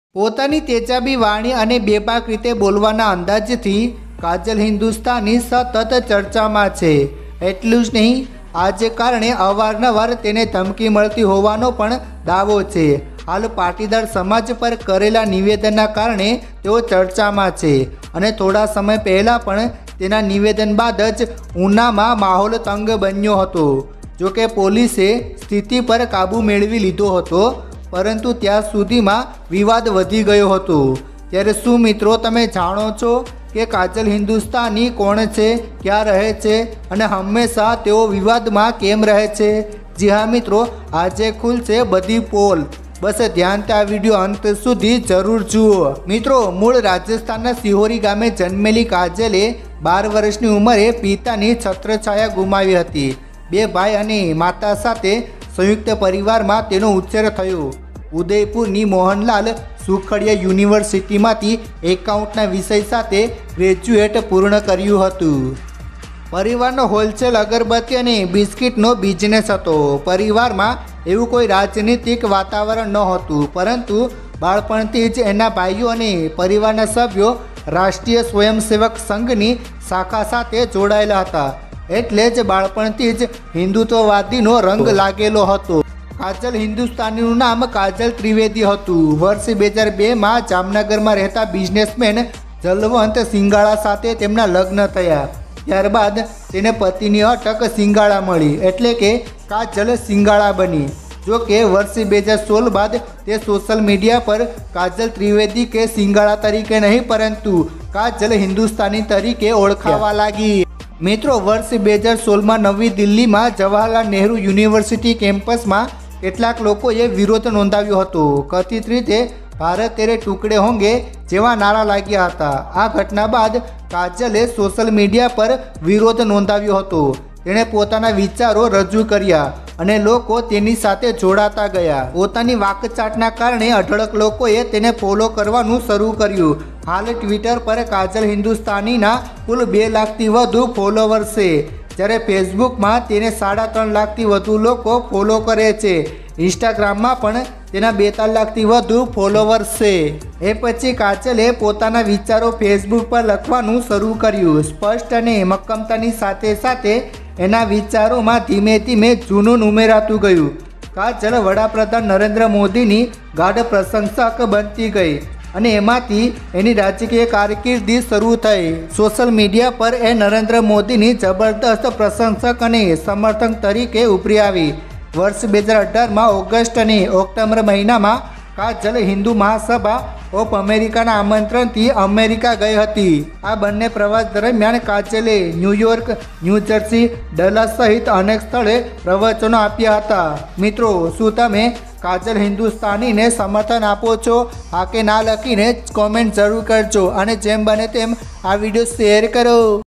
પોતાની તેજાબી વાણી અને બેબાક રીતે બોલવાના અંદાજથી કાજલ હિન્દુસ્તાની સતત ચર્ચામાં છે। એટલું જ નહીં, આજે કારણે અવારનવાર તેને ધમકી મળતી હોવાનો પણ દાવો છે। હાલ પાટીદાર સમાજ પર કરેલા નિવેદનના કારણે તેઓ ચર્ચામાં છે અને થોડા સમય પહેલાં પણ તેના નિવેદન બાદ જ ઉનામાં માહોલ તંગ બન્યો હતો। જોકે પોલીસે સ્થિતિ પર કાબૂ મેળવી લીધો હતો, પરંતુ ત્યાં સુધીમાં વિવાદ વધી ગયો હતો। ત્યારે શું મિત્રો તમે જાણો છો કે કાજલ હિન્દુસ્તાની કોણ છે, ક્યાં રહે છે અને હંમેશા તેઓ વિવાદમાં કેમ રહે છે? જી હા મિત્રો, આજે ખુલશે બધી પોલ। બસ ધ્યાનથી આ વિડીયો અંત સુધી જરૂર જુઓ। મિત્રો, મૂળ રાજસ્થાનના સિહોરી ગામે જન્મેલી કાજલે 12 વર્ષની ઉંમરે પિતાની છત્રછાયા ગુમાવી હતી। 2 ભાઈ અને માતા સાથે સંયુક્ત પરિવારમાં તેનો ઉછેર થયો। ઉદયપુરની મોહનલાલ સુખડિયા યુનિવર્સિટીમાંથી એકાઉન્ટના વિષય સાથે ગ્રેજ્યુએટ પૂર્ણ કર્યું હતું। પરિવારનો હોલસેલ અગરબત્તી અને બિસ્કિટનો બિઝનેસ હતો। પરિવારમાં એવું કોઈ રાજનીતિક વાતાવરણ નહોતું, પરંતુ બાળપણથી જ એના ભાઈઓ અને પરિવારના સભ્યો રાષ્ટ્રીય સ્વયંસેવક સંઘની શાખા સાથે જોડાયેલા હતા, એટલે જ બાળપણથી જ હિન્દુત્વવાદીનો રંગ લાગેલો હતો। કાજલ હિન્દુસ્તાનીનું નામ કાજલ ત્રિવેદી હતું। વર્ષ 2002માં જામનગરમાં રહેતા બિઝનેસમેન જલવંત સિંગાળા સાથે તેમના લગ્ન થયા। ત્યારબાદ તેને પતિની અટક સિંગાળા મળી, એટલે કે કાજલ સિંગાળા બની। જો કે વર્ષ 2016 બાદ તે સોશિયલ મીડિયા પર કાજલ ત્રિવેદી કે સિંગાળા તરીકે નહીં, પરંતુ કાજલ હિન્દુસ્તાની તરીકે ઓળખાવા લાગી। મિત્રો, વર્ષ 2016માં નવી દિલ્હીમાં જવાહરલાલ નહેરુ યુનિવર્સિટી કેમ્પસમાં કેટલાક લોકોએ વિરોધ નોંધાવ્યો હતો। કથિત રીતે ભારત તેરે ટુકડે હોંગે જેવા નારા લાગ્યા હતા। આ ઘટના બાદ કાજલે સોશિયલ મીડિયા પર વિરોધ નોંધાવ્યો હતો। તેણે પોતાના વિચારો રજૂ કર્યા અને લોકો તેની સાથે જોડાતા ગયા। પોતાની વાકચાટના કારણે અઢળક લોકોએ તેને ફોલો કરવાનું શરૂ કર્યું। હાલ ટ્વિટર પર કાજલ હિન્દુસ્તાનીના કુલ 2 લાખથી વધુ ફોલોવર્સ છે, જ્યારે ફેસબુકમાં તેને 3.5 લાખથી વધુ લોકો ફોલો કરે છે। ઇન્સ્ટાગ્રામમાં પણ તેના 2-3 લાખથી વધુ ફોલોવર્સ છે। એ પછી કાજલે પોતાના વિચારો ફેસબુક પર લખવાનું શરૂ કર્યું। સ્પષ્ટ અને મક્કમતાની સાથે સાથે એના વિચારોમાં ધીમે ધીમે જૂનૂન ઉમેરાતું ગયું। કાજલ વડાપ્રધાન નરેન્દ્ર મોદીની ગાઢ પ્રશંસક બનતી ગઈ અને એમાંથી એની રાજકીય કારકિર્દી શરૂ થઈ। સોશિયલ મીડિયા પર એ નરેન્દ્ર મોદીની જબરદસ્ત પ્રશંસક અને સમર્થક તરીકે ઉભરી આવી। વર્ષ 2018માં ઓગસ્ટ અને ઓક્ટોબર મહિનામાં કાજલ હિન્દુ મહાસભા ઓફ અમેરિકાના આમંત્રણથી અમેરિકા ગઈ હતી। આ બંને પ્રવાસ દરમિયાન કાજલે ન્યૂયોર્ક, ન્યૂજર્સી, ડલસ સહિત અનેક સ્થળે પ્રવચનો આપ્યા હતા। મિત્રો, શું તમે કાજલ હિન્દુસ્તાનીને સમર્થન આપો છો? હા કે ના લખીને કોમેન્ટ જરૂર કરજો અને જેમ બને તેમ આ વિડીયો શેર કરો।